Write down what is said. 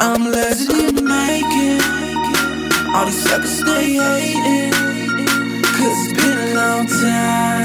I'm lazy to make it. All these suckers stay hating, 'cause it's been a long time.